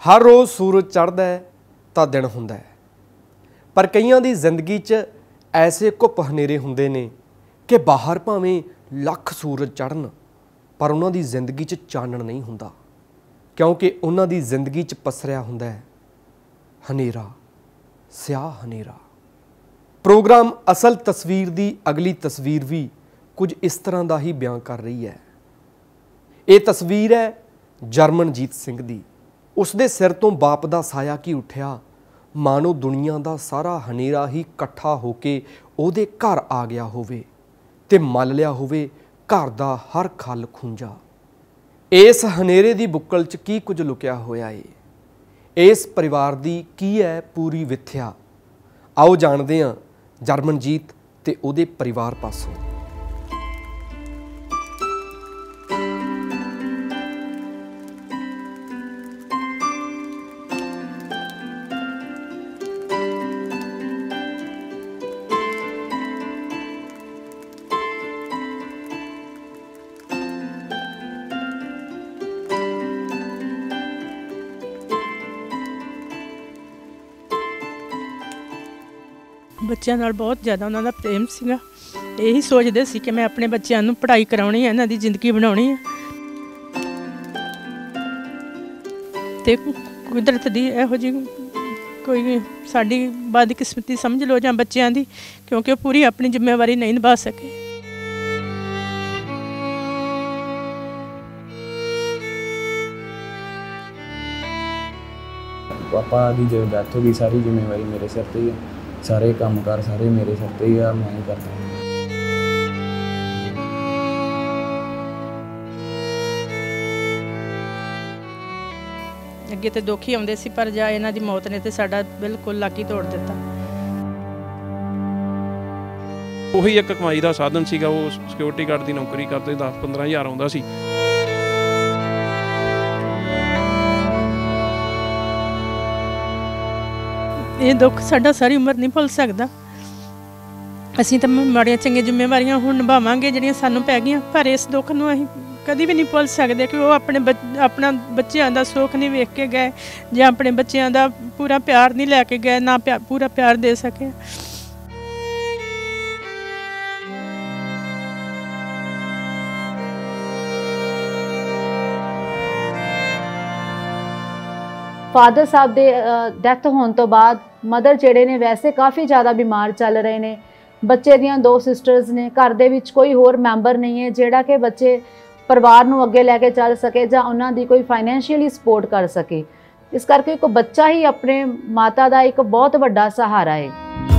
हर रोज़ सूरज चढ़दा है तो दिन हुंदा है, पर कईयां दी जिंदगी च ऐसे घुप हनेरे हुंदे ने कि बाहर भावें लख सूरज चढ़न पर उन्हां दी जिंदगी च चानण नहीं हुंदा, क्योंकि उन्हां दी जिंदगी च पसरिया हुंदा है हनेरा, स्याह हनेरा। प्रोग्राम असल तस्वीर दी अगली तस्वीर भी कुछ इस तरह का ही बयान कर रही है। ये तस्वीर है जरमनजीत सिंह दी। उसदे सिर तो बाप दा साया की उठिया, मानो दुनिया दा सारा हनेरा ही इकट्ठा होके ओहदे घर आ गया होवे ते मल लिया होवे घर दा हर खल खुंजा। इस हनेरे दी बुक्कल च की कुछ लुकिया होया है, इस परिवार दी की है पूरी विथ्या। आओ जानदे हां जरमनजीत ते ओहदे परिवार पासों। ਬੱਚਿਆਂ ਨਾਲ ਬਹੁਤ ਜ਼ਿਆਦਾ ਉਹਨਾਂ ਦਾ ਪ੍ਰੇਮ ਸੀਗਾ। ਇਹੀ ਸੋਚਦੇ ਸੀ ਕਿ ਮੈਂ ਆਪਣੇ ਬੱਚਿਆਂ ਨੂੰ ਪੜ੍ਹਾਈ ਕਰਾਉਣੀ ਹੈ, ਇਹਨਾਂ ਦੀ ਜ਼ਿੰਦਗੀ ਬਣਾਉਣੀ ਹੈ। ਤੇ ਕੁਦਰਤ ਦੀ ਇਹੋ ਜਿਹੀ ਕੋਈ ਸਾਡੀ ਬਦਕਿਸਮਤੀ ਸਮਝ ਲਓ ਜਾਂ ਬੱਚਿਆਂ ਦੀ, ਕਿਉਂਕਿ ਉਹ ਪੂਰੀ ਆਪਣੀ ਜ਼ਿੰਮੇਵਾਰੀ ਨਹੀਂ ਨਿਭਾ ਸਕੇ। पापा की जो डेथ हो गई सारी जिम्मेवारी मेरे सिर पर ही है, सारे काम कार सारे मेरे सिर पर ही है, मैं ही करता हूँ। ਅੱਗੇ ਤੇ ਦੁੱਖ ਹੀ ਆਉਂਦੇ ਸੀ, ਪਰ ਜਾ ਇਹਨਾਂ ਦੀ ਮੌਤ ਨੇ ਤੇ ਸਾਡਾ ਬਿਲਕੁਲ ਲੱਕ ਹੀ ਤੋੜ ਦਿੱਤਾ। ਉਹੀ ਇੱਕ ਕਮਾਈ ਦਾ ਸਾਧਨ ਸੀਗਾ, ਉਹ ਸਿਕਿਉਰਿਟੀ ਗਾਰਡ ਦੀ ਨੌਕਰੀ ਕਰਦੇ 10-15 ਹਜ਼ਾਰ ਆਉਂਦਾ ਸੀ। ਇਹ ਦੁੱਖ ਸਾਡਾ ਸਾਰੀ ਉਮਰ ਨਹੀਂ ਭੁੱਲ ਸਕਦਾ। ਅਸੀਂ ਤਾਂ ਮਾੜੀਆਂ ਚੰਗੀਆਂ ਜ਼ਿੰਮੇਵਾਰੀਆਂ ਹੁਣ ਨਿਭਾਵਾਂਗੇ ਜਿਹੜੀਆਂ ਸਾਨੂੰ ਪੈ ਗਈਆਂ, ਪਰ ਇਸ ਦੁੱਖ ਨੂੰ ਅਸੀਂ ਕਦੀ ਵੀ ਨਹੀਂ ਭੁੱਲ ਸਕਦੇ ਕਿ ਉਹ ਆਪਣਾ ਬੱਚਿਆਂ ਦਾ ਸੁੱਖ ਨਹੀਂ ਵੇਖ ਕੇ ਗਏ ਜਾਂ ਆਪਣੇ ਬੱਚਿਆਂ ਦਾ ਪੂਰਾ ਪਿਆਰ ਨਹੀਂ ਲੈ ਕੇ ਗਏ, ਨਾ ਪੂਰਾ ਪਿਆਰ ਦੇ ਸਕੇ। फादर साहब के डैथ होने तो बाद मदर जेड़े ने वैसे काफ़ी ज़्यादा बीमार चल रहे ने। बच्चे दियां 2 सिस्टर्स ने, घर दे विच कोई होर मैंबर नहीं है जेड़ा कि बच्चे परिवार नूं अगे लैके चल सके जां उन्हां दी कोई फाइनैंशियली सपोर्ट कर सके। इस करके एक बच्चा ही अपने माता का एक बहुत वड्डा सहारा है।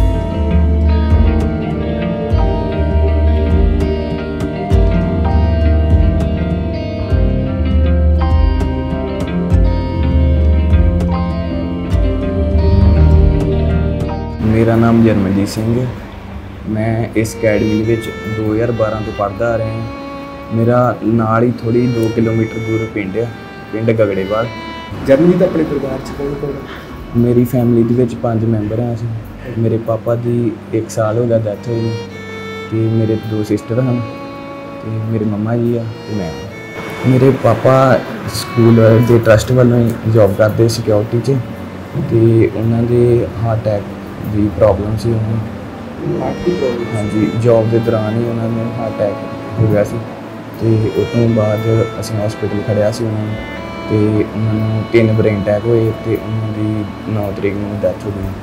मेरा नाम जरमनजीत सिंह है। मैं इस अकैडमी में 2012 तो पढ़ता आ रहा हूँ। मेरा नाल ही थोड़ी 2 किलोमीटर दूर पिंड है, पिंड गगड़ेवाल। जरमनजीत अपने परिवार च कौन कौन? मेरी फैमिली के 5 मैंबर हैं असीं। मेरे पापा की 1 साल हो गया डैथ हुई ते मेरे 2 सिस्टर हैं ते मेरी मम्मा जी है ते मैं। मेरे पापा स्कूल के ट्रस्ट वालों जॉब करते सिक्योरिटी च ते उन्होंने हार्ट अटैक की प्रॉब्लम सी उन्होंने। हाँ जी, जॉब के दौरान ही उन्होंने हार्ट अटैक हो गया सी ते उस तो बाद असीं हॉस्पिटल खड़िया सी उन्होंने ते उन्होंने 3 ब्रेन अटैक होए ते उन्होंने 9 तरीक में डैथ हो गई।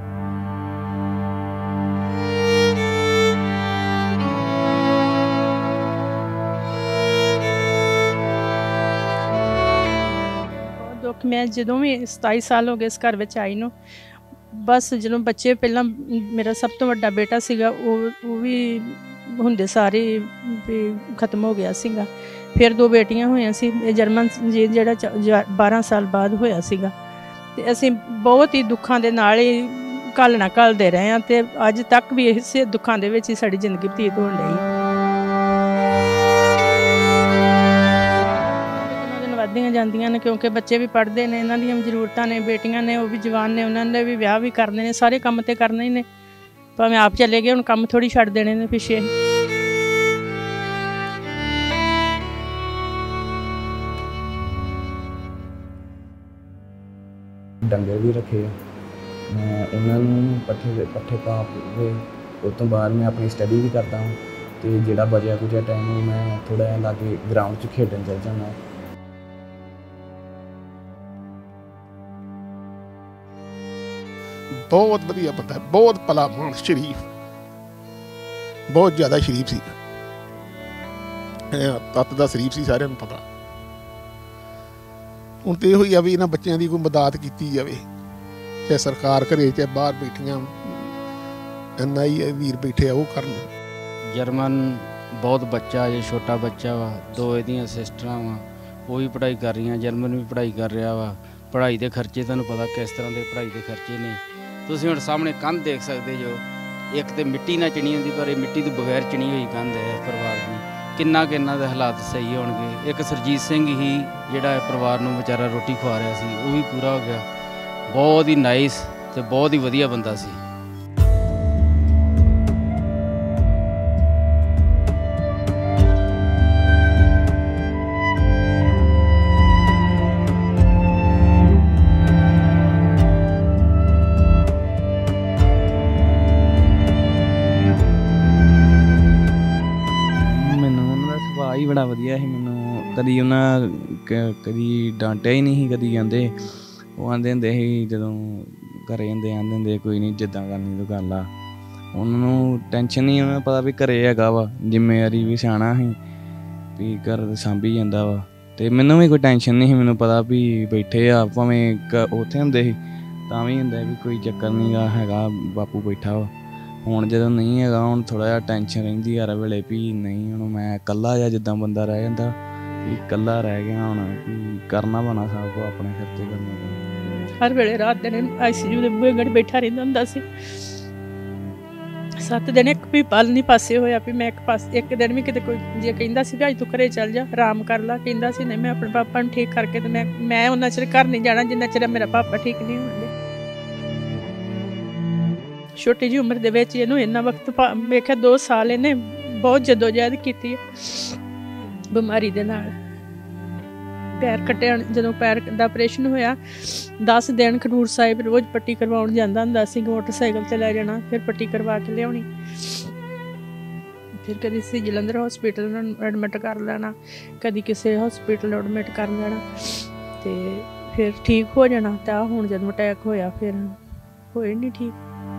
दुख मैं ਜਦੋਂ ਵੀ 27 ਸਾਲ ਹੋ ਗਏ ਇਸ ਘਰ ਵਿੱਚ ਆਈ ਨੂੰ, ਬਸ ਜਦੋਂ ਬੱਚੇ ਪਹਿਲਾਂ ਮੇਰਾ ਸਭ ਤੋਂ ਵੱਡਾ ਬੇਟਾ ਸੀਗਾ ਉਹ ਵੀ ਹੁੰਦੇ ਸਾਰੇ ਵੀ ਖਤਮ ਹੋ ਗਿਆ ਸੀਗਾ। ਫਿਰ 2 ਬੇਟੀਆਂ ਹੋਈਆਂ ਸੀ। ਇਹ ਜਰਮਨਜੀਤ ਜਿਹੜਾ 12 ਸਾਲ ਬਾਅਦ ਹੋਇਆ ਸੀਗਾ ਤੇ ਅਸੀਂ ਬਹੁਤ ਹੀ ਦੁੱਖਾਂ ਦੇ ਨਾਲ ਹੀ ਘੱਲਦੇ ਰਹੇ ਹਾਂ ਤੇ ਅੱਜ ਤੱਕ ਵੀ ਇਸੇ ਦੁੱਖਾਂ ਦੇ ਵਿੱਚ ਹੀ ਸਾਡੀ ਜ਼ਿੰਦਗੀ ਬਤੀਤ ਹੋਣ ਰਹੀ ਹੈ। ਵੱਧਦੀਆਂ ਜਾਂਦੀਆਂ ਨੇ ਕਿਉਂਕਿ ਬੱਚੇ ਵੀ ਪੜ੍ਹਦੇ ਨੇ, ਇਹਨਾਂ ਦੀਆਂ ਜ਼ਰੂਰਤਾਂ ਨੇ, ਬੇਟੀਆਂ ਨੇ ਉਹ ਵੀ ਜਵਾਨ ਨੇ, ਉਹਨਾਂ ਦੇ ਵੀ ਵਿਆਹ ਵੀ ਕਰਨੇ ਨੇ, ਸਾਰੇ ਕੰਮ ਤੇ ਕਰਨੇ ਹੀ ਨੇ। ਭਾਵੇਂ ਆਪ ਚਲੇ ਗਏ ਹੁਣ ਕੰਮ ਥੋੜ੍ਹੀ ਛੱਡ ਦੇਣੇ ਨੇ ਪਿੱਛੇ। ਡੰਗਰ ਵੀ ਰੱਖੇ ਆ। ਮੈਂ ਉਹਨਾਂ ਨੂੰ ਪੱਠੇ ਪਾ ਕੇ ਉਸ ਤੋਂ ਬਾਅਦ ਮੈਂ ਆਪਣੀ ਸਟੱਡੀ ਵੀ ਕਰਦਾ ਹਾਂ ਅਤੇ ਜਿਹੜਾ ਬਚਿਆ ਕੁਚਿਆ ਟਾਈਮ ਮੈਂ ਥੋੜ੍ਹਾ ਜਿਹਾ ਲਾਗੇ ਗਰਾਊਂਡ 'ਚ ਖੇਡਣ ਚੱਲ ਜਾਂਦਾ। ਬਹੁਤ ਵਧੀਆ ਬੰਦਾ, ਬਹੁਤ ਭਲਾ ਮਾਨਸ, ਸ਼ਰੀਫ, ਬਹੁਤ ਜ਼ਿਆਦਾ ਸ਼ਰੀਫ ਸੀ। ਤੱਤ ਦਾ ਸ਼ਰੀਫ ਸੀ, ਸਾਰਿਆਂ ਨੂੰ ਪਤਾ। ਹੁਣ ਤਾਂ ਇਹੋ ਹੀ ਆ ਵੀ ਇਹਨਾਂ ਬੱਚਿਆਂ ਦੀ ਕੋਈ ਮਦਦ ਕੀਤੀ ਜਾਵੇ, ਚਾਹੇ ਸਰਕਾਰ ਕਰੇ ਚਾਹੇ ਬਾਹਰ ਬੈਠੀਆਂ NI ਵੀਰ ਬੈਠੇ ਆ ਉਹ ਕਰਨ। ਜਰਮਨ ਬਹੁਤ ਬੱਚਾ ਜੇ ਛੋਟਾ ਬੱਚਾ ਵਾ, 2 ਇਹਦੀਆਂ ਸਿਸਟਰਾਂ ਵਾ, ਉਹ ਵੀ ਪੜ੍ਹਾਈ ਕਰ ਰਹੀਆਂ, ਜਰਮਨ ਵੀ ਪੜ੍ਹਾਈ ਕਰ ਰਿਹਾ ਵਾ। ਪੜ੍ਹਾਈ ਦੇ ਖਰਚੇ ਤੁਹਾਨੂੰ ਪਤਾ ਕਿਸ ਤਰ੍ਹਾਂ ਦੇ ਪੜ੍ਹਾਈ ਦੇ ਖਰਚੇ ਨੇ। ਤੁਸੀਂ ਹੁਣ ਸਾਹਮਣੇ ਕੰਧ ਦੇਖ ਸਕਦੇ ਜੋ, ਇੱਕ ਤਾਂ ਮਿੱਟੀ ਨਾਲ ਚਿਣੀ ਹੁੰਦੀ, ਪਰ ਇਹ ਮਿੱਟੀ ਤੋਂ ਬਗੈਰ ਚਿਣੀ ਹੋਈ ਕੰਧ ਹੈ ਪਰਿਵਾਰ ਦੀ। ਕਿੰਨਾ ਕਿ ਇਹਨਾਂ ਦੇ ਹਾਲਾਤ ਸਹੀ ਹੋਣਗੇ। ਇੱਕ ਸਰਜੀਤ ਸਿੰਘ ਹੀ ਜਿਹੜਾ ਪਰਿਵਾਰ ਨੂੰ ਵਿਚਾਰਾ ਰੋਟੀ ਖਵਾ ਰਿਹਾ ਸੀ, ਉਹ ਵੀ ਪੂਰਾ ਹੋ ਗਿਆ। ਬਹੁਤ ਹੀ ਨਾਈਸ ਅਤੇ ਬਹੁਤ ਹੀ ਵਧੀਆ ਬੰਦਾ ਸੀ। ਹੀ ਬੜਾ ਵਧੀਆ ਸੀ। ਮੈਨੂੰ ਕਦੀ ਉਹਨਾਂ ਕਦੀ ਡਾਂਟਿਆ ਹੀ ਨਹੀਂ ਸੀ, ਕਦੀ ਕਹਿੰਦੇ ਉਹ ਆਂਦੇ ਹੁੰਦੇ ਸੀ ਜਦੋਂ ਘਰੇ ਆਂਦੇ ਹੁੰਦੇ ਕੋਈ ਨਹੀਂ ਜਿੱਦਾਂ ਕਰਨੀ ਤੂੰ ਕਰ ਲਾ। ਉਹਨਾਂ ਨੂੰ ਟੈਨਸ਼ਨ ਨਹੀਂ, ਉਹਨਾਂ ਨੂੰ ਪਤਾ ਵੀ ਘਰੇ ਹੈਗਾ ਵਾ, ਜ਼ਿੰਮੇਵਾਰੀ ਵੀ ਸਿਆਣਾ ਸੀ ਵੀ ਘਰ ਸਾਂਭੀ ਜਾਂਦਾ ਵਾ। ਅਤੇ ਮੈਨੂੰ ਵੀ ਕੋਈ ਟੈਨਸ਼ਨ ਨਹੀਂ ਸੀ, ਮੈਨੂੰ ਪਤਾ ਵੀ ਬੈਠੇ ਆ, ਭਾਵੇਂ ਉੱਥੇ ਹੁੰਦੇ ਸੀ ਤਾਂ ਵੀ ਹੁੰਦਾ ਵੀ ਕੋਈ ਚੱਕਰ ਨਹੀਂ ਗਾ, ਹੈਗਾ ਬਾਪੂ ਬੈਠਾ ਵਾ। ਹੁਣ ਜਦੋਂ ਨਹੀਂ ਹੈਗਾ, ਹੁਣ ਥੋੜ੍ਹਾ ਜਿਹਾ ਟੈਨਸ਼ਨ ਰਹਿੰਦੀ ਹਰ ਵੇਲੇ ਵੀ ਨਹੀਂ, ਹੁਣ ਮੈਂ ਇਕੱਲਾ ਜਾਂ ਜਿੱਦਾਂ ਬੰਦਾ ਰਹਿ ਜਾਂਦਾ ਵੀ ਇਕੱਲਾ ਰਹਿ ਗਿਆ, ਹੁਣ ਵੀ ਕਰਨਾ ਪੈਣਾ ਸਭ ਕੁਛ ਆਪਣੇ ਸਿਰ 'ਤੇ ਕਰਨਾ ਪੈਣਾ। ਹਰ ਵੇਲੇ ਰਾਤ ਦਿਨ ICU ਦੇ ਬੂਹੇ ਗੜ ਬੈਠਾ ਰਹਿੰਦਾ ਹੁੰਦਾ ਸੀ। 7 ਦਿਨ ਇੱਕ ਵੀ ਪਲ ਨਹੀਂ ਪਾਸੇ ਹੋਇਆ ਵੀ ਮੈਂ ਇੱਕ ਦਿਨ ਵੀ ਕਿਤੇ ਕੋਈ ਜੇ ਕਹਿੰਦਾ ਸੀ ਵੀ ਅੱਜ ਤੂੰ ਘਰੇ ਚੱਲ ਜਾ, ਆਰਾਮ ਕਰ ਲਾ, ਕਹਿੰਦਾ ਸੀ ਨਹੀਂ ਮੈਂ ਆਪਣੇ ਪਾਪਾ ਨੂੰ ਠੀਕ ਕਰਕੇ ਤੇ ਮੈਂ ਉਹਨਾਂ ਚਿਰ ਘਰ ਨਹੀਂ ਜਾਣਾ ਜਿੰਨਾ ਚਿਰ ਮੇਰਾ ਪਾਪਾ ਠੀਕ ਨਹੀਂ ਹੋਣਗੇ। ਛੋਟੀ ਜਿਹੀ ਉਮਰ ਦੇ ਵਿੱਚ ਇਹਨੂੰ ਇੰਨਾ ਵਕਤ ਵੇਖਿਆ, 2 ਸਾਲ ਇਹਨੇ ਬਹੁਤ ਜਦੋਜਹਿਦ ਕੀਤੀ ਹੈ ਬਿਮਾਰੀ ਦੇ ਨਾਲ। ਪੈਰ ਕੱਟਿਆ, ਜਦੋਂ ਪੈਰ ਦਾ ਆਪਰੇਸ਼ਨ ਹੋਇਆ 10 ਦਿਨ ਖਡੂਰ ਸਾਹਿਬ ਰੋਜ਼ ਪੱਟੀ ਕਰਵਾਉਣ ਜਾਂਦਾ ਹੁੰਦਾ ਸੀ, ਮੋਟਰਸਾਈਕਲ 'ਤੇ ਲੈ ਜਾਣਾ, ਫਿਰ ਪੱਟੀ ਕਰਵਾ ਕੇ ਲਿਆਉਣੀ। ਫਿਰ ਕਦੀ ਸੀ ਜਲੰਧਰ ਹੌਸਪੀਟਲ ਨੂੰ ਐਡਮਿਟ ਕਰ ਲੈਣਾ, ਕਦੀ ਕਿਸੇ ਹੌਸਪੀਟਲ ਐਡਮਿਟ ਕਰ ਲੈਣਾ ਅਤੇ ਫਿਰ ਠੀਕ ਹੋ ਜਾਣਾ। ਤਾਂ ਹੁਣ ਜਦੋਂ ਅਟੈਕ ਹੋਇਆ ਫਿਰ ਹੋਏ ਨਹੀਂ ਠੀਕ।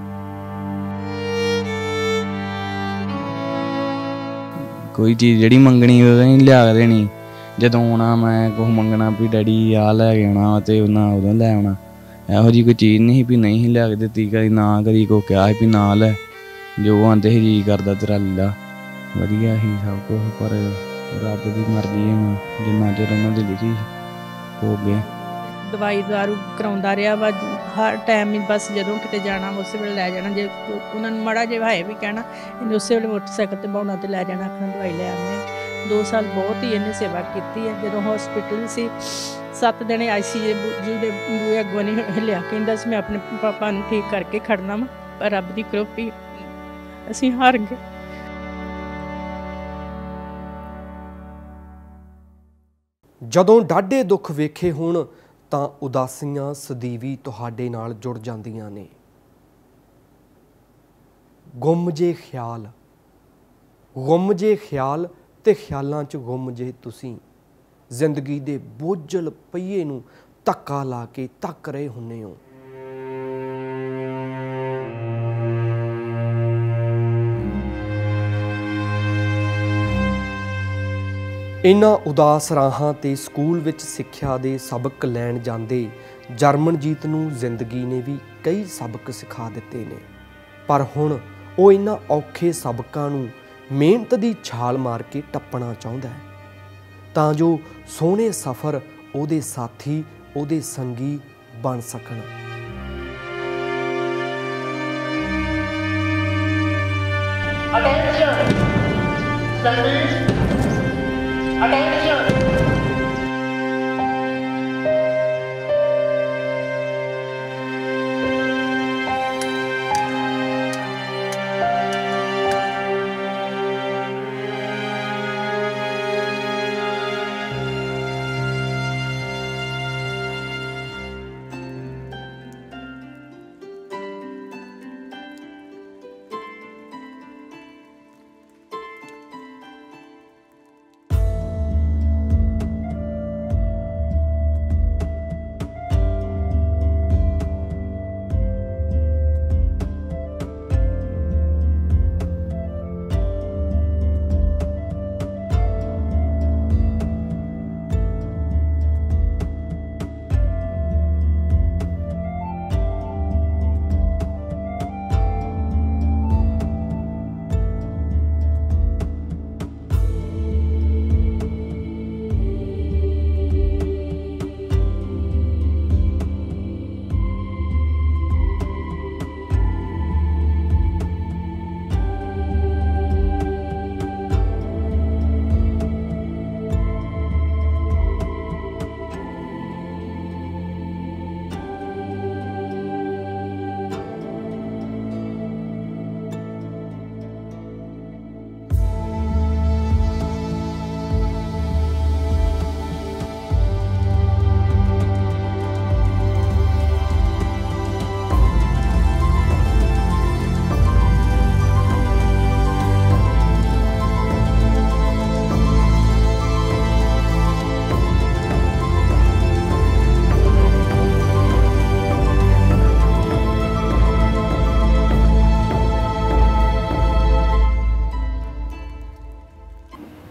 ਕੋਈ ਚੀਜ਼ ਜਿਹੜੀ ਮੰਗਣੀ ਉਹ ਨਹੀਂ ਲਿਆ ਦੇਣੀ, ਜਦੋਂ ਆਉਣਾ ਮੈਂ ਕੁਛ ਮੰਗਣਾ ਵੀ ਡੈਡੀ ਆਹ ਲੈ ਕੇ ਆਉਣਾ ਅਤੇ ਉਹਨਾਂ ਉਦੋਂ ਲੈ ਆਉਣਾ। ਇਹੋ ਜਿਹੀ ਕੋਈ ਚੀਜ਼ ਨਹੀਂ ਸੀ ਵੀ ਨਹੀਂ ਸੀ ਲਿਆ ਕੇ ਦਿੱਤੀ, ਕਦੀ ਨਾ ਕਦੀ ਕੋਈ ਕਿਹਾ ਸੀ ਵੀ ਨਾ ਲੈ, ਜੋ ਆਉਂਦੇ ਸੀ ਜੀ ਕਰਦਾ ਤੇਰਾ ਲੀਲਾ। ਵਧੀਆ ਸੀ ਸਭ ਕੁਛ, ਪਰ ਰੱਬ ਦੀ ਮਰਜ਼ੀ ਹੈ, ਜਿੰਨਾ ਚਿਰ ਉਹਨਾਂ ਦੀ ਲਿਖੀ ਹੋ ਗਏ। ਦਵਾਈ ਦਾਰੂ ਕਰਾਉਂਦਾ ਰਿਹਾ ਵਾ ਹਰ ਟਾਈਮ ਹੀ, ਬਸ ਜਦੋਂ ਕਿਤੇ ਜਾਣਾ ਉਸੇ ਵੇਲੇ ਲੈ ਜਾਣਾ। ਜੇ ਉਹਨਾਂ ਨੂੰ ਮਾੜਾ ਜਿਹਾ ਹੈ ਵੀ ਕਹਿਣਾ, ਇਹਨੇ ਉਸੇ ਵੇਲੇ ਮੋਟਰਸਾਈਕਲ 'ਤੇ ਬਾਉਣਾ ਅਤੇ ਲੈ ਜਾਣਾ, ਆਪਣਾ ਦਵਾਈ ਲੈ ਆਉਂਦੇ। 2 ਸਾਲ ਬਹੁਤ ਹੀ ਇਹਨੇ ਸੇਵਾ ਕੀਤੀ ਹੈ। ਜਦੋਂ ਹੌਸਪੀਟਲ ਸੀ 7 ਦਿਨ ICU ਦੇ ਬੂਹੇ ਅੱਗੋਂ ਨਹੀਂ ਹਿੱਲਿਆ, ਕਹਿੰਦਾ ਸੀ ਮੈਂ ਆਪਣੇ ਪਾਪਾ ਨੂੰ ਠੀਕ ਕਰਕੇ ਖੜਨਾ ਵਾ, ਪਰ ਰੱਬ ਦੀ ਕਿਰਪਾ ਅਸੀਂ ਹਾਰ ਗਏ। ਜਦੋਂ ਡਾਢੇ ਦੁੱਖ ਵੇਖੇ ਹੋਣ ਤਾਂ ਉਦਾਸੀਆਂ ਸਦੀਵੀ ਤੁਹਾਡੇ ਨਾਲ ਜੁੜ ਜਾਂਦੀਆਂ ਨੇ। ਗੁੰਮ ਜੇ ਖਿਆਲ ਤੇ ਖਿਆਲਾਂ 'ਚ ਗੁੰਮ ਜੇ ਤੁਸੀਂ, ਜ਼ਿੰਦਗੀ ਦੇ ਬੋਝਲ ਪਹੀਏ ਨੂੰ ਧੱਕਾ ਲਾ ਕੇ ਧੱਕ ਰਹੇ ਹੁੰਦੇ ਹੋ। ਇਨ੍ਹਾਂ ਉਦਾਸ ਰਾਹਾਂ ਤੇ ਸਕੂਲ ਵਿੱਚ ਸਿੱਖਿਆ ਦੇ ਸਬਕ ਲੈਣ ਜਾਂਦੇ ਜਰਮਨਜੀਤ ਨੂੰ ਜ਼ਿੰਦਗੀ ਨੇ ਵੀ ਕਈ ਸਬਕ ਸਿਖਾ ਦਿੱਤੇ ਨੇ, ਪਰ ਹੁਣ ਉਹ ਇਨ੍ਹਾਂ ਔਖੇ ਸਬਕਾਂ ਨੂੰ ਮਿਹਨਤ ਦੀ ਛਾਲ ਮਾਰ ਕੇ ਟੱਪਣਾ ਚਾਹੁੰਦਾ ਹੈ, ਤਾਂ ਜੋ ਸੋਹਣੇ ਸਫ਼ਰ ਉਹਦੇ ਸਾਥੀ, ਉਹਦੇ ਸੰਗੀ ਬਣ ਸਕਣ।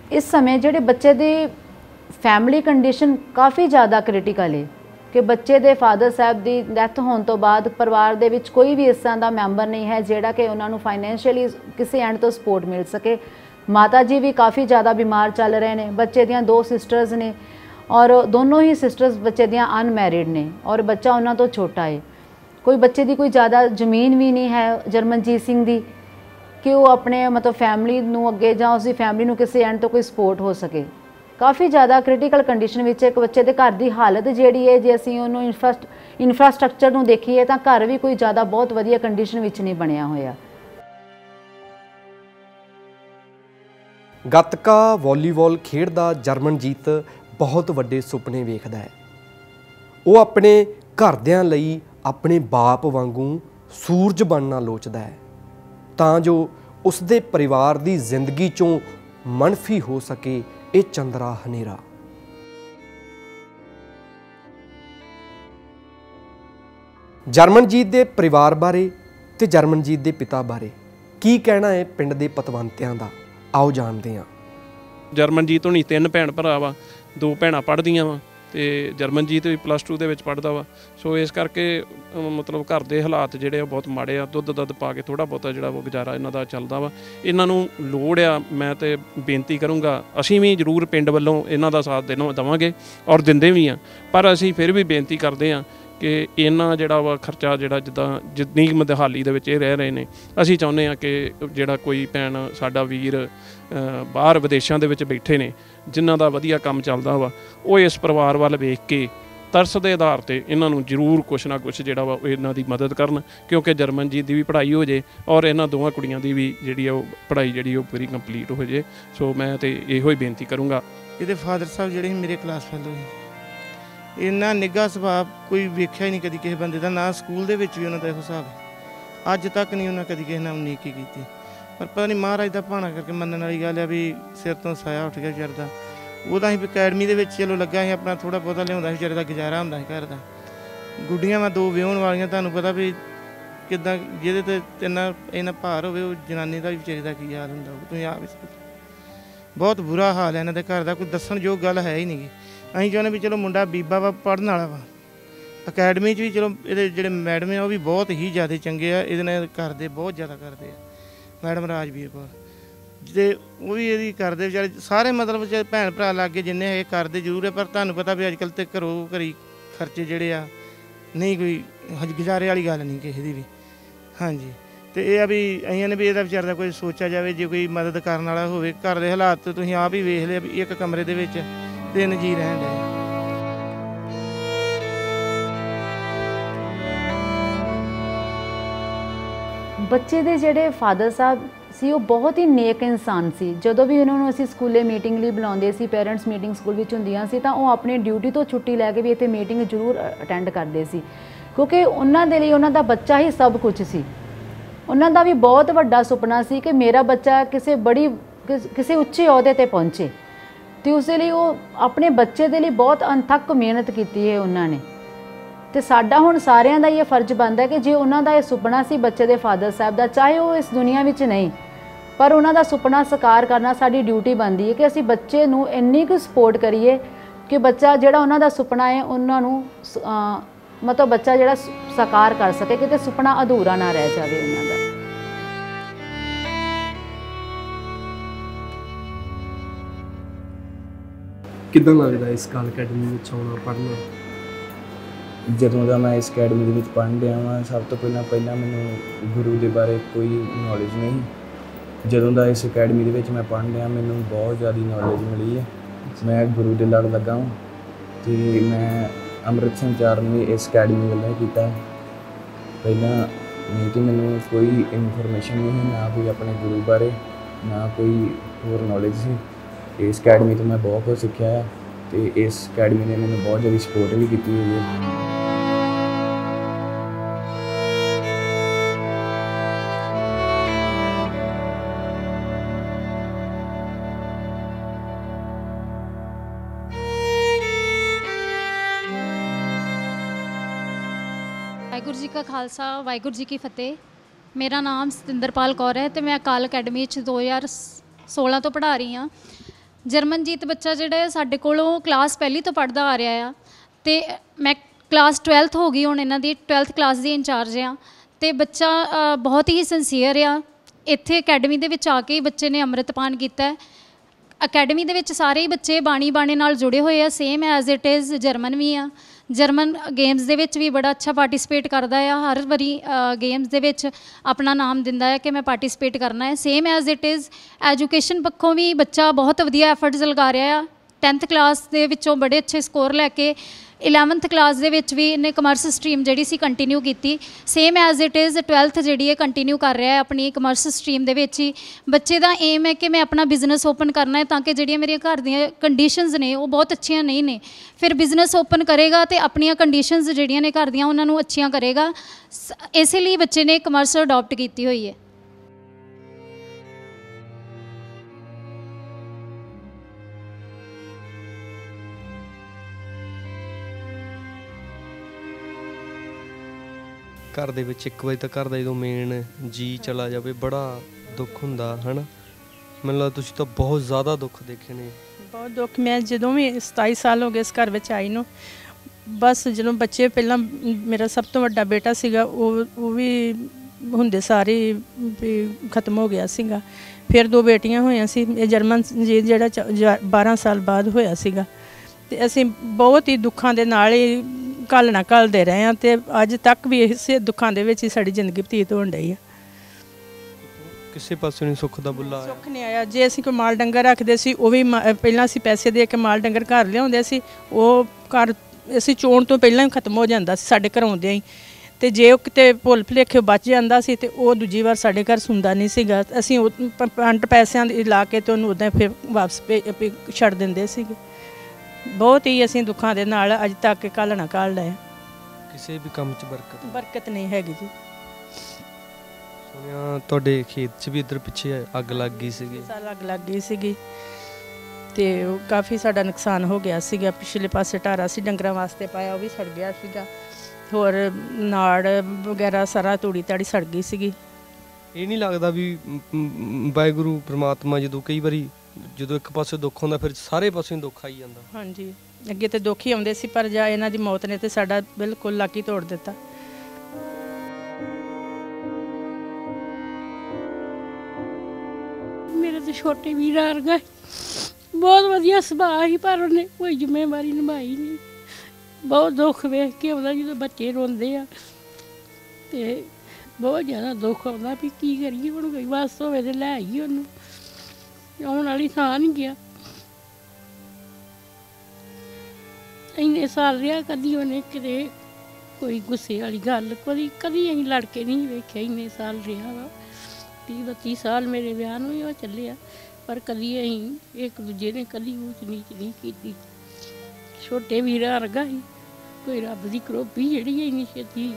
इस समय ਜਿਹੜੇ ਬੱਚੇ ਦੀ ਫੈਮਿਲੀ ਕੰਡੀਸ਼ਨ ਕਾਫੀ ਜ਼ਿਆਦਾ ਕ੍ਰਿਟੀਕਲ ਹੈ ਕਿ ਬੱਚੇ ਦੇ ਫਾਦਰ ਸਾਹਿਬ ਦੀ ਡੈਥ ਹੋਣ ਤੋਂ ਬਾਅਦ ਪਰਿਵਾਰ ਦੇ ਵਿੱਚ ਕੋਈ ਵੀ ਇਸ ਤਰ੍ਹਾਂ ਦਾ ਮੈਂਬਰ ਨਹੀਂ ਹੈ ਜਿਹੜਾ ਕਿ ਉਹਨਾਂ ਨੂੰ ਫਾਈਨੈਂਸ਼ੀਅਲੀ ਕਿਸੇ ਐਂਡ ਤੋਂ ਸਪੋਰਟ ਮਿਲ ਸਕੇ। ਮਾਤਾ ਜੀ ਵੀ ਕਾਫੀ ਜ਼ਿਆਦਾ ਬਿਮਾਰ ਚੱਲ ਰਹੇ ਨੇ। ਬੱਚੇ ਦੀਆਂ 2 ਸਿਸਟਰਸ ਨੇ ਔਰ ਦੋਨੋਂ ਹੀ ਸਿਸਟਰਸ ਬੱਚੇ ਦੀਆਂ ਅਨਮੈਰਿਡ ਨੇ ਔਰ ਬੱਚਾ ਉਹਨਾਂ ਤੋਂ ਛੋਟਾ ਹੈ। ਕੋਈ ਬੱਚੇ ਦੀ ਕੋਈ ਜ਼ਿਆਦਾ ਜ਼ਮੀਨ ਵੀ ਨਹੀਂ ਹੈ ਜਰਮਨਜੀਤ ਸਿੰਘ ਦੀ ਕਿ ਉਹ ਆਪਣੇ ਮਤਲਬ ਫੈਮਿਲੀ ਨੂੰ ਅੱਗੇ ਜਾਂ ਉਸਦੀ ਫੈਮਿਲੀ ਨੂੰ ਕਿਸੇ ਐਂਡ ਤੋਂ ਕੋਈ ਸਪੋਰਟ ਹੋ ਸਕੇ। ਕਾਫੀ ਜ਼ਿਆਦਾ ਕ੍ਰਿਟੀਕਲ ਕੰਡੀਸ਼ਨ ਵਿੱਚ ਇੱਕ ਬੱਚੇ ਦੇ ਘਰ ਦੀ ਹਾਲਤ ਜਿਹੜੀ ਹੈ, ਜੇ ਅਸੀਂ ਉਹਨੂੰ ਇਨਫਰਾਸਟ੍ਰਕਚਰ ਨੂੰ ਦੇਖੀਏ ਤਾਂ ਘਰ ਵੀ ਕੋਈ ਜ਼ਿਆਦਾ ਬਹੁਤ ਵਧੀਆ ਕੰਡੀਸ਼ਨ ਵਿੱਚ ਨਹੀਂ ਬਣਿਆ ਹੋਇਆ। ਗੱਤਕਾ ਵਾਲੀਬਾਲ ਖੇਡਦਾ ਜਰਮਨਜੀਤ ਬਹੁਤ ਵੱਡੇ ਸੁਪਨੇ ਵੇਖਦਾ ਹੈ। ਉਹ ਆਪਣੇ ਘਰਦਿਆਂ ਲਈ ਆਪਣੇ ਬਾਪ ਵਾਂਗੂ ਸੂਰਜ ਬਣਨਾ ਲੋਚਦਾ ਹੈ ਤਾਂ ਜੋ ਉਸ ਦੇ ਪਰਿਵਾਰ ਦੀ ਜ਼ਿੰਦਗੀ ਚੋਂ ਮਨਫੀ ਹੋ ਸਕੇ ਇਹ ਚੰਦਰਾ ਹਨੇਰਾ। ਜਰਮਨਜੀਤ ਦੇ ਪਰਿਵਾਰ ਬਾਰੇ ਤੇ ਜਰਮਨਜੀਤ ਦੇ ਪਿਤਾ ਬਾਰੇ ਕੀ ਕਹਿਣਾ ਹੈ ਪਿੰਡ ਦੇ ਪਤਵੰਤਿਆਂ ਦਾ, ਆਓ ਜਾਣਦੇ ਹਾਂ। ਜਰਮਨਜੀਤ ਹੋਣੀ 3 ਭੈਣ ਭਰਾ ਵਾ, 2 ਭੈਣਾਂ ਪੜ੍ਹਦੀਆਂ ਵਾ ਤੇ ਜਰਮਨਜੀਤ ਵੀ +2 ਦੇ ਵਿੱਚ ਪੜ੍ਹਦਾ ਵਾ। ਸੋ ਇਸ ਕਰਕੇ ਮਤਲਬ ਘਰ ਦੇ ਹਾਲਾਤ ਜਿਹੜੇ ਆ ਬਹੁਤ ਮਾੜੇ ਆ। ਦੁੱਧ ਪਾ ਕੇ ਥੋੜ੍ਹਾ ਬਹੁਤਾ ਜਿਹੜਾ ਉਹ ਗੁਜ਼ਾਰਾ ਇਹਨਾਂ ਦਾ ਚੱਲਦਾ ਵਾ। ਇਹਨਾਂ ਨੂੰ ਲੋੜ ਆ, ਮੈਂ ਤੇ ਬੇਨਤੀ ਕਰੂੰਗਾ, ਅਸੀਂ ਵੀ ਜ਼ਰੂਰ ਪਿੰਡ ਵੱਲੋਂ ਇਹਨਾਂ ਦਾ ਸਾਥ ਦੇਵਾਂਗੇ ਔਰ ਦਿੰਦੇ ਵੀ ਆ, ਪਰ ਅਸੀਂ ਫਿਰ ਵੀ ਬੇਨਤੀ ਕਰਦੇ ਹਾਂ ਕਿ ਇਹਨਾਂ ਜਿਹੜਾ ਵਾ ਖਰਚਾ ਜਿਹੜਾ ਜਿੰਨੀ ਮਦਹਾਲੀ ਦੇ ਵਿੱਚ ਇਹ ਰਹਿ ਰਹੇ ਨੇ, ਅਸੀਂ ਚਾਹੁੰਦੇ ਹਾਂ ਕਿ ਜਿਹੜਾ ਕੋਈ ਭੈਣ ਸਾਡਾ ਵੀਰ ਬਾਹਰ ਵਿਦੇਸ਼ਾਂ ਦੇ ਵਿੱਚ ਬੈਠੇ ਨੇ ਜਿਨ੍ਹਾਂ ਦਾ ਵਧੀਆ ਕੰਮ ਚੱਲਦਾ ਵਾ, ਉਹ ਇਸ ਪਰਿਵਾਰ ਵੱਲ ਵੇਖ ਕੇ ਤਰਸ ਦੇ ਆਧਾਰ 'ਤੇ ਇਹਨਾਂ ਨੂੰ ਜ਼ਰੂਰ ਕੁਛ ਨਾ ਕੁਛ ਜਿਹੜਾ ਵਾ ਉਹ ਇਹਨਾਂ ਦੀ ਮਦਦ ਕਰਨ, ਕਿਉਂਕਿ ਜਰਮਨਜੀਤ ਦੀ ਵੀ ਪੜ੍ਹਾਈ ਹੋ ਜੇ ਔਰ ਇਹਨਾਂ ਦੋਵਾਂ ਕੁੜੀਆਂ ਦੀ ਵੀ ਜਿਹੜੀ ਆ ਉਹ ਪੜ੍ਹਾਈ ਜਿਹੜੀ ਉਹ ਪੂਰੀ ਕੰਪਲੀਟ ਹੋ ਜੇ। ਸੋ ਮੈਂ ਤਾਂ ਇਹੋ ਹੀ ਬੇਨਤੀ ਕਰੂੰਗਾ। ਇਹਦੇ ਫਾਦਰ ਸਾਹਿਬ ਜਿਹੜੇ ਸੀ ਮੇਰੇ ਕਲਾਸ ਫੈਲੋ ਸੀ। ਇੰਨਾ ਨਿੱਘਾ ਸੁਭਾਅ ਕੋਈ ਵੇਖਿਆ ਹੀ ਨਹੀਂ ਕਦੀ ਕਿਸੇ ਬੰਦੇ ਦਾ, ਨਾ ਸਕੂਲ ਦੇ ਵਿੱਚ ਵੀ ਉਹਨਾਂ ਦਾ ਇਹੋ ਹਿਸਾਬ ਹੈ। ਅੱਜ ਤੱਕ ਨਹੀਂ ਉਹਨਾਂ ਕਦੀ ਕਿਸੇ ਨਾਲ ਨੀਕੀ ਕੀਤੀ, ਪਰ ਪਤਾ ਨਹੀਂ ਮਹਾਰਾਜ ਦਾ ਭਾਣਾ ਕਰਕੇ ਮੰਨਣ ਵਾਲੀ ਗੱਲ ਆ ਵੀ ਸਿਰ ਤੋਂ ਸਾਇਆ ਉੱਠ ਗਿਆ ਵਿਚਾਰਦਾ। ਉਹਦਾ ਅਸੀਂ ਅਕੈਡਮੀ ਦੇ ਵਿੱਚ ਚਲੋ ਲੱਗਾ ਸੀ, ਆਪਣਾ ਥੋੜ੍ਹਾ ਬਹੁਤਾ ਲਿਆਉਂਦਾ ਸੀ, ਵਿਚਾਰੇ ਦਾ ਗੁਜ਼ਾਰਾ ਹੁੰਦਾ ਸੀ ਘਰ ਦਾ। ਗੁੱਡੀਆਂ ਵਾ 2 ਵਿਆਹੁਣ ਵਾਲੀਆਂ, ਤੁਹਾਨੂੰ ਪਤਾ ਵੀ ਕਿੱਦਾਂ ਜਿਹਦੇ 'ਤੇ ਇੰਨਾ ਭਾਰ ਹੋਵੇ ਉਹ ਜਨਾਨੀ ਦਾ ਵੀ ਵਿਚਾਰੀ ਦਾ ਕੀ ਹਾਲ ਹੁੰਦਾ, ਤੁਸੀਂ ਆਪ ਹੀ ਸੋਚੋ। ਬਹੁਤ ਬੁਰਾ ਹਾਲ ਹੈ ਇਹਨਾਂ ਦੇ ਘਰ ਦਾ, ਕੋਈ ਦੱਸਣ ਯੋਗ ਗੱਲ ਹੈ ਹੀ ਨਹੀਂ ਗੀ। ਅਸੀਂ ਚਾਹੁੰਦੇ ਵੀ ਚਲੋ ਮੁੰਡਾ ਬੀਬਾ ਵਾ, ਪੜ੍ਹਨ ਵਾਲਾ ਵਾ, ਅਕੈਡਮੀ 'ਚ ਵੀ ਚਲੋ ਇਹਦੇ ਜਿਹੜੇ ਮੈਡਮ ਆ ਉਹ ਵੀ ਬਹੁਤ ਹੀ ਜ਼ਿਆਦਾ ਚੰਗੇ ਆ, ਇਹਦੇ ਨਾਲ ਕਰਦੇ ਬਹੁਤ ਜ਼ਿਆਦਾ ਕਰਦੇ ਆ। ਮੈਡਮ ਰਾਜਵੀਰ ਕੌਰ ਤੇ ਉਹ ਵੀ ਇਹਦੀ ਕਰਦੇ ਵਿਚਾਰੇ ਸਾਰੇ, ਮਤਲਬ ਭੈਣ ਭਰਾ ਲਾਗੇ ਜਿੰਨੇ ਹੈਗੇ ਕਰਦੇ ਜ਼ਰੂਰ ਹੈ, ਪਰ ਤੁਹਾਨੂੰ ਪਤਾ ਵੀ ਅੱਜ ਕੱਲ੍ਹ ਤੇ ਘਰੀ ਖਰਚੇ ਜਿਹੜੇ ਆ ਨਹੀਂ ਕੋਈ ਗੁਜ਼ਾਰੇ ਵਾਲੀ ਗੱਲ ਨਹੀਂ ਕਿਸੇ ਦੀ ਵੀ। ਹਾਂਜੀ, ਤੇ ਇਹ ਆ ਵੀ ਅਸੀਂ ਨੇ ਵੀ ਇਹਦਾ ਵਿਚਾਰ ਦਾ ਕੋਈ ਸੋਚਿਆ ਜਾਵੇ, ਜੇ ਕੋਈ mਦਦ ਕਰਨ ਵਾਲਾ ਹੋਵੇ। ਘਰ ਦੇ ਹਾਲਾਤ ਤੁਸੀਂ ਆਪ ਹੀ ਵੇਖ ਲਿਆ ਵੀ 1 ਕਮਰੇ ਦੇ ਵਿੱਚ 3 ਜੀ ਰਹਿਣ ਡਏ। ਬੱਚੇ ਦੇ ਜਿਹੜੇ ਫਾਦਰ ਸਾਹਿਬ ਸੀ ਉਹ ਬਹੁਤ ਹੀ ਨੇਕ ਇਨਸਾਨ ਸੀ। ਜਦੋਂ ਵੀ ਉਹਨਾਂ ਨੂੰ ਅਸੀਂ ਸਕੂਲੇ ਮੀਟਿੰਗ ਲਈ ਬੁਲਾਉਂਦੇ ਸੀ, ਪੇਰੈਂਟਸ ਮੀਟਿੰਗ ਸਕੂਲ ਵਿੱਚ ਹੁੰਦੀਆਂ ਸੀ, ਤਾਂ ਉਹ ਆਪਣੀ ਡਿਊਟੀ ਤੋਂ ਛੁੱਟੀ ਲੈ ਕੇ ਵੀ ਇੱਥੇ ਮੀਟਿੰਗ ਜ਼ਰੂਰ ਅਟੈਂਡ ਕਰਦੇ ਸੀ, ਕਿਉਂਕਿ ਉਹਨਾਂ ਦੇ ਲਈ ਉਹਨਾਂ ਦਾ ਬੱਚਾ ਹੀ ਸਭ ਕੁਝ ਸੀ। ਉਹਨਾਂ ਦਾ ਵੀ ਬਹੁਤ ਵੱਡਾ ਸੁਪਨਾ ਸੀ ਕਿ ਮੇਰਾ ਬੱਚਾ ਕਿਸੇ ਉੱਚੇ ਅਹੁਦੇ 'ਤੇ ਪਹੁੰਚੇ, ਅਤੇ ਉਸ ਦੇ ਲਈ ਉਹ ਆਪਣੇ ਬੱਚੇ ਦੇ ਲਈ ਬਹੁਤ ਅਣਥੱਕ ਮਿਹਨਤ ਕੀਤੀ ਹੈ ਉਹਨਾਂ ਨੇ। ਤੇ ਸਾਡਾ ਹੁਣ ਸਾਰਿਆਂ ਦਾ ਇਹ ਫਰਜ਼ ਬਣਦਾ ਹੈ ਕਿ ਜੇ ਉਹਨਾਂ ਦਾ ਇਹ ਸੁਪਨਾ ਸੀ ਬੱਚੇ ਦੇ ਫਾਦਰ ਸਾਹਿਬ ਦਾ, ਚਾਹੇ ਉਹ ਇਸ ਦੁਨੀਆ ਵਿੱਚ ਨਹੀਂ, ਪਰ ਉਹਨਾਂ ਦਾ ਸੁਪਨਾ ਸਾਕਾਰ ਕਰਨਾ ਸਾਡੀ ਡਿਊਟੀ ਬਣਦੀ ਹੈ ਕਿ ਅਸੀਂ ਬੱਚੇ ਨੂੰ ਇੰਨੀ ਕੁ ਸਪੋਰਟ ਕਰੀਏ ਕਿ ਬੱਚਾ ਜਿਹੜਾ ਉਹਨਾਂ ਦਾ ਸੁਪਨਾ ਹੈ ਉਹਨਾਂ ਨੂੰ ਮਤਲਬ ਬੱਚਾ ਜਿਹੜਾ ਸਾਕਾਰ ਕਰ ਸਕੇ, ਕਿਤੇ ਸੁਪਨਾ ਅਧੂਰਾ ਨਾ ਰਹਿ ਜਾਵੇ ਉਹਨਾਂ ਦਾ। ਕਿੱਦਾਂ ਲੱਗਦਾ ਇਸ ਕਾਲ ਅਕੈਡਮੀ ਵਿੱਚ ਆਉਣਾ, ਪੜ੍ਹਨਾ? ਜਦੋਂ ਦਾ ਮੈਂ ਇਸ ਅਕੈਡਮੀ ਦੇ ਵਿੱਚ ਪੜ੍ਹਨ ਡਿਆ ਵਾਂ, ਸਭ ਤੋਂ ਪਹਿਲਾਂ ਮੈਨੂੰ ਗੁਰੂ ਦੇ ਬਾਰੇ ਕੋਈ ਨੌਲੇਜ ਨਹੀਂ। ਜਦੋਂ ਦਾ ਇਸ ਅਕੈਡਮੀ ਦੇ ਵਿੱਚ ਮੈਂ ਪੜ੍ਹਨ ਡਿਆ ਮੈਨੂੰ ਬਹੁਤ ਜ਼ਿਆਦਾ ਨੌਲੇਜ ਮਿਲੀ ਹੈ। ਮੈਂ ਗੁਰੂ ਦੇ ਲੜ ਲੱਗਾ ਹਾਂ ਅਤੇ ਮੈਂ ਅੰਮ੍ਰਿਤ ਸੰਚਾਰ ਨੂੰ ਇਸ ਅਕੈਡਮੀ ਵੱਲੋਂ ਕੀਤਾ। ਪਹਿਲਾਂ ਨਹੀਂ ਕਿ ਮੈਨੂੰ ਕੋਈ ਇਨਫੋਰਮੇਸ਼ਨ ਨਹੀਂ ਸੀ, ਨਾ ਕੋਈ ਆਪਣੇ ਗੁਰੂ ਬਾਰੇ, ਨਾ ਕੋਈ ਹੋਰ ਨੌਲੇਜ ਸੀ। ਇਸ ਅਕੈਡਮੀ ਤੋਂ ਮੈਂ ਬਹੁਤ ਕੁਝ ਸਿੱਖਿਆ ਹੈ ਅਤੇ ਇਸ ਅਕੈਡਮੀ ਨੇ ਮੈਨੂੰ ਬਹੁਤ ਜ਼ਿਆਦਾ ਸਪੋਰਟ ਵੀ ਕੀਤੀ ਹੋਈ ਹੈ। ਵਾਹਿਗੁਰੂ ਜੀ ਕਾ ਖਾਲਸਾ, ਵਾਹਿਗੁਰੂ ਜੀ ਕੀ ਫਤਿਹ। ਮੇਰਾ ਨਾਮ ਸਤਿੰਦਰਪਾਲ ਕੌਰ ਹੈ ਅਤੇ ਮੈਂ ਅਕਾਲ ਅਕੈਡਮੀ 'ਚ 2016 ਤੋਂ ਪੜ੍ਹਾ ਰਹੀ ਹਾਂ। ਜਰਮਨਜੀਤ ਬੱਚਾ ਜਿਹੜਾ ਹੈ ਸਾਡੇ ਕੋਲੋਂ ਕਲਾਸ ਪਹਿਲੀ ਤੋਂ ਪੜ੍ਹਦਾ ਆ ਰਿਹਾ ਆ, ਅਤੇ ਮੈਂ ਕਲਾਸ 12th ਹੋ ਗਈ ਹੁਣ ਇਹਨਾਂ ਦੀ, 12th ਕਲਾਸ ਦੀ ਇੰਚਾਰਜ ਆ। ਅਤੇ ਬੱਚਾ ਬਹੁਤ ਹੀ ਸਿੰਸੀਅਰ ਆ। ਇੱਥੇ ਅਕੈਡਮੀ ਦੇ ਵਿੱਚ ਆ ਕੇ ਹੀ ਬੱਚੇ ਨੇ ਅੰਮ੍ਰਿਤਪਾਨ ਕੀਤਾ। ਅਕੈਡਮੀ ਦੇ ਵਿੱਚ ਸਾਰੇ ਹੀ ਬੱਚੇ ਬਾਣੀ ਨਾਲ ਜੁੜੇ ਹੋਏ ਆ, same as it is German ਵੀ ਆ। ਜਰਮਨ ਗੇਮਸ ਦੇ ਵਿੱਚ ਵੀ ਬੜਾ ਅੱਛਾ ਪਾਰਟੀਸਪੇਟ ਕਰਦਾ ਆ, ਹਰ ਵਾਰੀ ਗੇਮਸ ਦੇ ਵਿੱਚ ਆਪਣਾ ਨਾਮ ਦਿੰਦਾ ਹੈ ਕਿ ਮੈਂ ਪਾਰਟੀਸਪੇਟ ਕਰਨਾ ਹੈ। Same as it is education ਪੱਖੋਂ ਵੀ ਬੱਚਾ ਬਹੁਤ ਵਧੀਆ ਐਫਰਟਸ ਲਗਾ ਰਿਹਾ ਆ। 10th ਕਲਾਸ ਦੇ ਵਿੱਚੋਂ ਬੜੇ ਅੱਛੇ ਸਕੋਰ ਲੈ ਕੇ 11th ਕਲਾਸ ਦੇ ਵਿੱਚ ਵੀ ਇਹਨੇ ਕਮਰਸ ਸਟਰੀਮ ਜਿਹੜੀ ਸੀ ਕੰਟੀਨਿਊ ਕੀਤੀ। Same as it is 12th ਜਿਹੜੀ ਹੈ ਕੰਟੀਨਿਊ ਕਰ ਰਿਹਾ ਹੈ ਆਪਣੀ ਕਮਰਸ ਸਟਰੀਮ ਦੇ ਵਿੱਚ ਹੀ। ਬੱਚੇ ਦਾ ਏਮ ਹੈ ਕਿ ਮੈਂ ਆਪਣਾ ਬਿਜ਼ਨਸ ਓਪਨ ਕਰਨਾ ਹੈ, ਤਾਂ ਕਿ ਜਿਹੜੀਆਂ ਮੇਰੀਆਂ ਘਰ ਦੀਆਂ ਕੰਡੀਸ਼ਨਸ ਨੇ ਉਹ ਬਹੁਤ ਅੱਛੀਆਂ ਨਹੀਂ ਨੇ। ਫਿਰ ਬਿਜ਼ਨਸ ਓਪਨ ਕਰੇਗਾ ਅਤੇ ਆਪਣੀਆਂ ਕੰਡੀਸ਼ਨਸ ਜਿਹੜੀਆਂ ਨੇ ਘਰ ਦੀਆਂ ਉਹਨਾਂ ਨੂੰ ਅੱਛੀਆਂ ਕਰੇਗਾ। ਇਸੇ ਲਈ ਬੱਚੇ ਨੇ ਕਮਰਸ ਅਡੋਪਟ ਕੀਤੀ ਹੋਈ ਹੈ। ਘਰ ਦੇ ਵਿੱਚ 1 ਵਜੇ ਤੱਕ ਘਰ ਦਾ ਜਦੋਂ ਮੇਨ ਜੀ ਚਲਾ ਜਾਵੇ ਬੜਾ ਦੁੱਖ ਹੁੰਦਾ ਹੈ ਨਾ। ਮੈਨੂੰ ਲੱਗਦਾ ਤੁਸੀਂ ਤਾਂ ਬਹੁਤ ਜ਼ਿਆਦਾ ਦੁੱਖ ਦੇਖੇ ਨੇ। ਬਹੁਤ ਦੁੱਖ। ਮੈਂ ਜਦੋਂ ਵੀ 27 ਸਾਲ ਹੋ ਗਏ ਇਸ ਘਰ ਵਿੱਚ ਆਈ ਨੂੰ, ਬਸ ਜਦੋਂ ਬੱਚੇ ਪਹਿਲਾਂ ਮੇਰਾ ਸਭ ਤੋਂ ਵੱਡਾ ਬੇਟਾ ਸੀਗਾ ਉਹ ਵੀ ਹੁੰਦੇ ਸਾਰੇ ਵੀ ਖਤਮ ਹੋ ਗਿਆ ਸੀਗਾ। ਫਿਰ 2 ਬੇਟੀਆਂ ਹੋਈਆਂ ਸੀ। ਇਹ ਜਰਮਨ ਜੀ ਜਿਹੜਾ 12 ਸਾਲ ਬਾਅਦ ਹੋਇਆ ਸੀਗਾ। ਅਤੇ ਅਸੀਂ ਬਹੁਤ ਹੀ ਦੁੱਖਾਂ ਦੇ ਨਾਲ ਹੀ ਘੱਲਦੇ ਰਹੇ ਹਾਂ, ਅਤੇ ਅੱਜ ਤੱਕ ਵੀ ਇਸੇ ਦੁੱਖਾਂ ਦੇ ਵਿੱਚ ਹੀ ਸਾਡੀ ਜ਼ਿੰਦਗੀ ਬਤੀਤ ਹੋਣ ਡਈ ਆ। ਕਿਸੇ ਪਾਸੇ ਨਹੀਂ ਸੁੱਖ ਦਾ ਬੁੱਲਾ ਆਇਆ। ਸੁੱਖ ਨਹੀਂ ਆਇਆ। ਜੇ ਅਸੀਂ ਕੋਈ ਮਾਲ ਡੰਗਰ ਰੱਖਦੇ ਸੀ ਉਹ ਵੀ ਪਹਿਲਾਂ ਅਸੀਂ ਪੈਸੇ ਦੇ ਕੇ ਮਾਲ ਡੰਗਰ ਘਰ ਲਿਆਉਂਦੇ ਸੀ, ਉਹ ਘਰ ਅਸੀਂ ਚੋਣ ਤੋਂ ਪਹਿਲਾਂ ਹੀ ਖਤਮ ਹੋ ਜਾਂਦਾ ਸੀ ਸਾਡੇ ਘਰ ਆਉਂਦਿਆਂ ਹੀ। ਅਤੇ ਜੇ ਉਹ ਕਿਤੇ ਭੁੱਲ ਭੁਲੇਖੇ ਬਚ ਜਾਂਦਾ ਸੀ ਅਤੇ ਉਹ ਦੂਜੀ ਵਾਰ ਸਾਡੇ ਘਰ ਸੁਣਦਾ ਨਹੀਂ ਸੀਗਾ। ਅਸੀਂ ਪੰਟ ਪੈਸਿਆਂ ਦੀ ਲਾ ਕੇ ਅਤੇ ਉਹਨੂੰ ਉੱਦਾਂ ਫਿਰ ਵਾਪਸ ਛੱਡ ਦਿੰਦੇ ਸੀਗੇ। ਬਹੁਤ ਹੀ ਅਸੀਂ ਦੁੱਖਾਂ ਦੇ ਨਾਲ ਅੱਜ ਤੱਕ ਘੱਲ ਲਏ। ਕਿਸੇ ਵੀ ਕੰਮ 'ਚ ਬਰਕਤ ਨਹੀਂ ਹੈਗੀ ਜੀ। ਸੁਣਿਆ ਤੁਹਾਡੇ ਖੇਤ 'ਚ ਵੀ ਇੱਧਰ ਪਿੱਛੇ ਅੱਗ ਲੱਗ ਗਈ ਸੀਗੀ। ਅੱਗ ਲੱਗ ਗਈ ਸੀਗੀ ਅਤੇ ਉਹ ਕਾਫੀ ਸਾਡਾ ਨੁਕਸਾਨ ਹੋ ਗਿਆ ਸੀਗਾ। ਪਿਛਲੇ ਪਾਸੇ ਢਾਰਾ ਸੀ ਡੰਗਰਾਂ ਵਾਸਤੇ ਪਾਇਆ, ਉਹ ਵੀ ਸੜ ਗਿਆ ਸੀਗਾ। ਹੋਰ ਨਾੜ ਵਗੈਰਾ ਸਾਰਾ ਤੂੜੀ ਤਾੜੀ ਸੜ ਗਈ ਸੀਗੀ। ਇਹ ਨਹੀਂ ਲੱਗਦਾ ਵੀ ਵਾਹਿਗੁਰੂ ਪ੍ਰਮਾਤਮਾ ਕਈ ਵਾਰੀ ਜਦੋਂ ਇੱਕ ਪਾਸੇ ਦੁੱਖ ਹੁੰਦਾ ਫਿਰ ਸਾਰੇ ਪਾਸੇ ਦੁੱਖ ਆਈ ਜਾਂਦਾ? ਹਾਂਜੀ, ਅੱਗੇ ਤਾਂ ਦੁੱਖ ਹੀ ਆਉਂਦੇ ਸੀ, ਪਰ ਜਾਂ ਇਹਨਾਂ ਦੀ ਮੌਤ ਨੇ ਤਾਂ ਸਾਡਾ ਬਿਲਕੁਲ ਲੱਕ ਹੀ ਤੋੜ ਦਿੱਤਾ। ਮੇਰੇ ਤਾਂ ਛੋਟੇ ਵੀਰ ਵਰਗਾ ਬਹੁਤ ਵਧੀਆ ਸੁਭਾਅ ਸੀ, ਪਰ ਉਹਨੇ ਕੋਈ ਜ਼ਿੰਮੇਵਾਰੀ ਨਿਭਾਈ ਨਹੀਂ। ਬਹੁਤ ਦੁੱਖ ਵੇਖ ਕੇ ਆਉਂਦਾ ਜਦੋਂ ਬੱਚੇ ਰੋਂਦੇ ਆ, ਅਤੇ ਬਹੁਤ ਜ਼ਿਆਦਾ ਦੁੱਖ ਆਉਂਦਾ ਵੀ ਕੀ ਕਰੀਏ ਹੁਣ। ਕੋਈ ਵੱਸ ਹੋਵੇ ਤਾਂ ਲੈ ਆਈਏ ਉਹਨੂੰ, ਆਉਣ ਵਾਲੀ ਥਾਂ ਨਹੀਂ ਗਿਆ। ਇੰਨੇ ਸਾਲ ਰਿਹਾ, ਕਦੀ ਉਹਨੇ ਕਿਤੇ ਕੋਈ ਗੁੱਸੇ ਵਾਲੀ ਗੱਲ ਕਦੀ ਅਸੀਂ ਲੜ ਕੇ ਨਹੀਂ ਵੇਖਿਆ। ਇੰਨੇ ਸਾਲ ਰਿਹਾ ਵਾ, 30-32 ਸਾਲ ਮੇਰੇ ਵਿਆਹ ਨੂੰ ਹੀ ਉਹ ਚੱਲੇ ਆ, ਪਰ ਕਦੀ ਅਸੀਂ ਇੱਕ ਦੂਜੇ ਨੇ ਕਦੀ ਊਚ ਨੀਚ ਨਹੀਂ ਕੀਤੀ। ਛੋਟੇ ਵੀਰਾਂ ਵਰਗਾ ਸੀ, ਕੋਈ ਰੱਬ ਦੀ ਕਰੋਪੀ ਜਿਹੜੀ ਇੰਨੀ ਛੇਤੀ।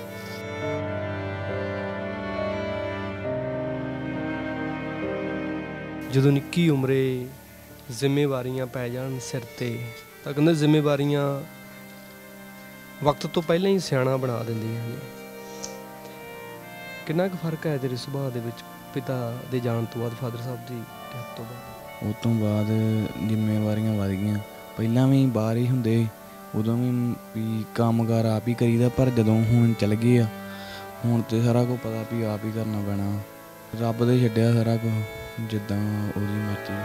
ਜਦੋਂ ਨਿੱਕੀ ਉਮਰੇ ਜ਼ਿੰਮੇਵਾਰੀਆਂ ਪੈ ਜਾਣ ਸਿਰ 'ਤੇ ਤਾਂ ਕਹਿੰਦੇ ਜ਼ਿੰਮੇਵਾਰੀਆਂ ਵਕਤ ਤੋਂ ਪਹਿਲਾਂ ਹੀ ਸਿਆਣਾ ਬਣਾ ਦਿੰਦੀਆਂ ਨੇ। ਕਿੰਨਾ ਕੁ ਫਰਕ ਹੈ ਤੇਰੇ ਸੁਭਾਅ ਦੇ ਵਿੱਚ ਪਿਤਾ ਦੇ ਜਾਣ ਤੋਂ ਬਾਅਦ, ਫਾਦਰ ਸਾਹਿਬ ਦੀ ਡੈਥ ਤੋਂ ਬਾਅਦ? ਉਸ ਤੋਂ ਬਾਅਦ ਜ਼ਿੰਮੇਵਾਰੀਆਂ ਵੱਧ ਗਈਆਂ। ਪਹਿਲਾਂ ਵੀ ਬਾਹਰ ਹੀ ਹੁੰਦੇ, ਉਦੋਂ ਵੀ ਕੰਮਕਾਰ ਆਪ ਹੀ ਕਰੀਦਾ, ਪਰ ਜਦੋਂ ਹੁਣ ਚੱਲ ਗਏ ਆ ਹੁਣ ਤਾਂ ਸਾਰਾ ਕੁਝ ਪਤਾ ਵੀ ਆਪ ਹੀ ਕਰਨਾ ਪੈਣਾ। ਰੱਬ ਦੇ ਛੱਡਿਆ ਸਾਰਾ ਕੁਝ, ਜਿੱਦਾਂ ਉਹਦੀ ਮਰਜ਼ੀ।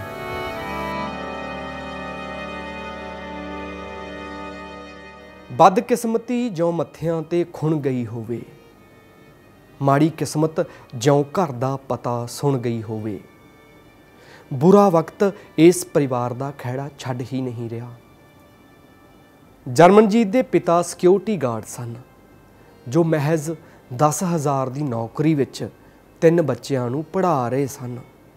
ਬਦਕਿਸਮਤੀ ਜਿਉਂ ਮੱਥਿਆਂ ਤੇ ਖੁਣ ਗਈ ਹੋਵੇ, ਮਾੜੀ ਕਿਸਮਤ ਜਿਉਂ ਘਰ ਦਾ ਪਤਾ ਸੁਣ ਗਈ ਹੋਵੇ। ਬੁਰਾ ਵਕਤ ਇਸ ਪਰਿਵਾਰ ਦਾ ਖਹਿੜਾ ਛੱਡ ਹੀ ਨਹੀਂ ਰਿਹਾ। ਜਰਮਨਜੀਤ ਦੇ ਪਿਤਾ ਸਿਕਿਉਰਿਟੀ ਗਾਰਡ ਸਨ, ਜੋ ਮਹਿਜ਼ 10,000 ਦੀ ਨੌਕਰੀ ਵਿੱਚ 3 ਬੱਚਿਆਂ ਨੂੰ ਪੜ੍ਹਾ ਰਹੇ ਸਨ।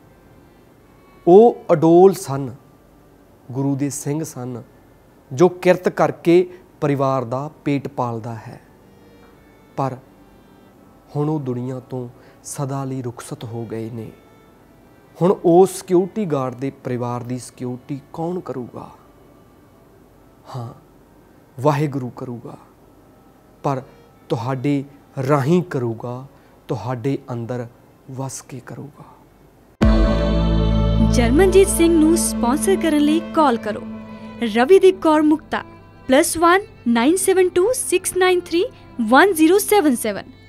ਉਹ ਅਡੋਲ ਸਨ, ਗੁਰੂ ਦੇ ਸਿੰਘ ਸਨ, ਜੋ ਕਿਰਤ ਕਰਕੇ ਪਰਿਵਾਰ ਦਾ ਪੇਟ ਪਾਲਦਾ ਹੈ। ਪਰ ਹੁਣ ਉਹ ਦੁਨੀਆ ਤੋਂ ਸਦਾ ਲਈ ਰੁਖਸਤ ਹੋ ਗਏ ਨੇ। ਹੁਣ ਉਸ ਸਿਕਿਉਰਿਟੀ ਗਾਰਡ ਦੇ ਪਰਿਵਾਰ ਦੀ ਸਿਕਿਉਰਿਟੀ ਕੌਣ ਕਰੂਗਾ? ਹਾਂ, ਵਾਹਿਗੁਰੂ ਕਰੂਗਾ, ਪਰ ਤੁਹਾਡੇ ਰਾਹੀਂ ਕਰੂਗਾ, ਤੁਹਾਡੇ ਅੰਦਰ ਵਸ ਕੇ ਕਰੂਗਾ। ਜਰਮਨਜੀਤ ਸਿੰਘ ਨੂੰ ਸਪਾਂਸਰ ਕਰਨ ਲਈ ਕਾਲ ਕਰੋ ਰਵੀਦੀਪ ਕੌਰ ਮੁਕਤਾ +1 972 693 1077।